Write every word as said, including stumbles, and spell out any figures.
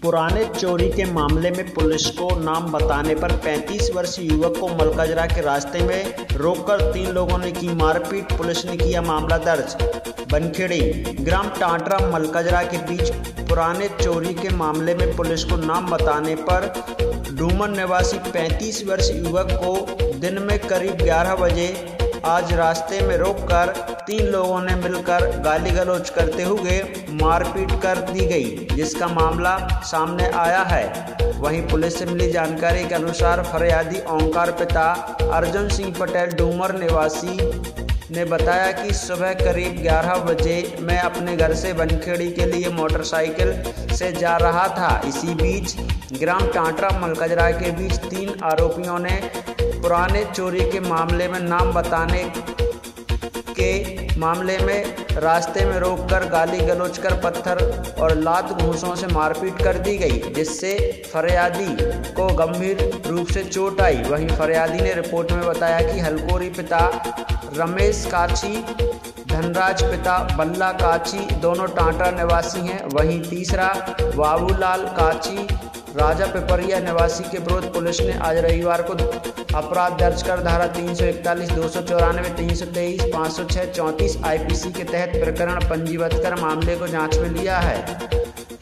पुराने चोरी के मामले में पुलिस को नाम बताने पर पैंतीस वर्षीय युवक को मलकजरा के रास्ते में रोककर तीन लोगों ने की मारपीट। पुलिस ने किया मामला दर्ज। बनखेड़ी ग्राम टांटरा मलकजरा के बीच पुराने चोरी के मामले में पुलिस को नाम बताने पर डूमन निवासी पैंतीस वर्षीय युवक को दिन में करीब ग्यारह बजे आज रास्ते में रोककर तीन लोगों ने मिलकर गाली गलौज करते हुए मारपीट कर दी गई, जिसका मामला सामने आया है। वहीं पुलिस से मिली जानकारी के अनुसार फरियादी ओंकार पिता अर्जुन सिंह पटेल डूमर निवासी ने बताया कि सुबह करीब ग्यारह बजे मैं अपने घर से बनखेड़ी के लिए मोटरसाइकिल से जा रहा था। इसी बीच ग्राम टांटरा मलकजरा के बीच तीन आरोपियों ने पुराने चोरी के मामले में नाम बताने के मामले में रास्ते में रोककर गाली गलौज कर पत्थर और लात घूंसों से मारपीट कर दी गई, जिससे फरियादी को गंभीर रूप से चोट आई। वहीं फरियादी ने रिपोर्ट में बताया कि हलकोरी पिता रमेश काची, धनराज पिता बल्ला काची दोनों टांटरा निवासी हैं। वहीं तीसरा बाबूलाल काची राजा पिपरिया निवासी के विरुद्ध पुलिस ने आज रविवार को अपराध दर्ज कर धारा तीन सौ इकतालीस, दो सौ चौरानवे, तीन सौ तेईस, पाँच सौ छः, चौंतीस आईपीसी के तहत प्रकरण पंजीबद्ध कर मामले को जांच में लिया है।